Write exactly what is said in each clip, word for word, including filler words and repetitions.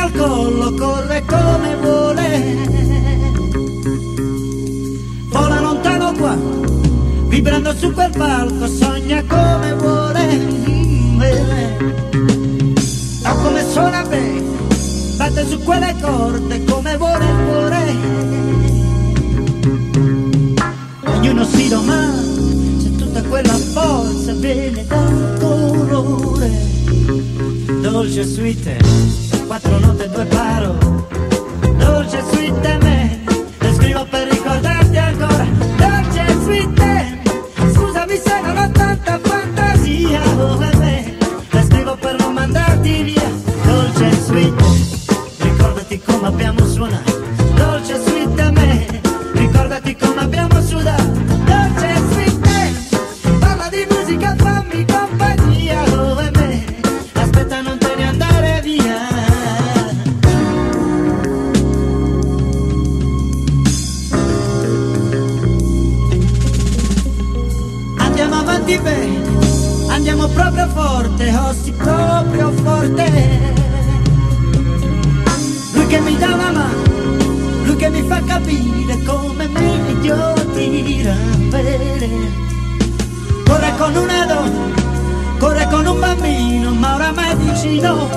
al collo, corre come vuole, vola lontano qua, vibrando su quel palco, sogna come vuole, mm, eh. Oh, come suona bene, batte su quelle corde come vuole il cuore. Ognuno si domanda se tutta quella forza viene dal colore. Dolce suite, quattro note e due parole. Dolce suite me, le scrivo per ricordarti ancora. Dolce suite, scusami se non ho tanta fantasia come me, le scrivo per non mandarti via. Dolce suite, ricordati come abbiamo suonato. Dolce suite me, ricordati come abbiamo sudato. Dolce suite, parla di musica, fammi compagnia come me, aspetta non te ne andare via. Andiamo avanti bene, andiamo proprio forte, oh sì proprio forte. Lui che mi dà una mano, lui che mi fa capire come meglio tirare. Corre con una donna, corre con un bambino, ma oramai è vicino.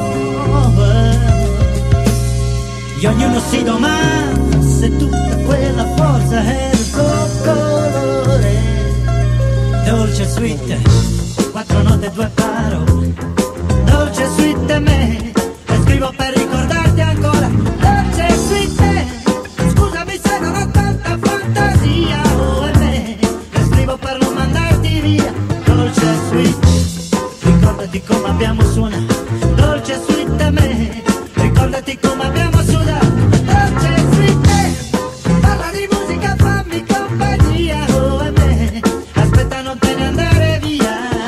E ognuno si domanda se tutta quella forza è il suo colore. Dolce suite, quattro note e due parole. Dolce suite me, le scrivo per ricordarti ancora. Dolce suite, scusami se non ho tanta fantasia oh e me, le scrivo per non mandarti via. Dolce suite, ricordati come abbiamo suonato. Dolce suite me, ricordati come abbiamo sudato. Dolce suite, parla di musica, fammi compagnia oh e me, aspetta non te ne andare via.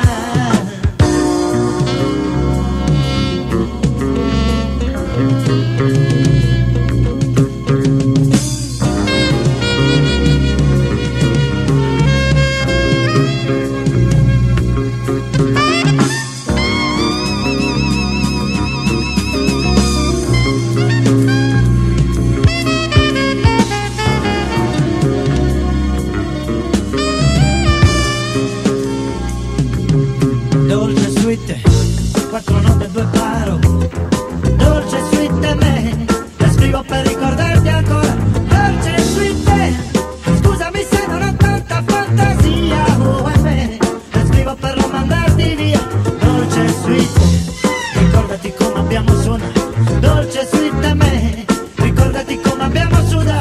Dolce suite, quattro note e due parole. Dolce suite me, le scrivo per ricordarti ancora. Dolce suite, scusami se non ho tanta fantasia oh e me, le scrivo per non mandarti via. Dolce suite, ricordati come abbiamo suonato. Dolce suite me, ricordati come abbiamo sudato.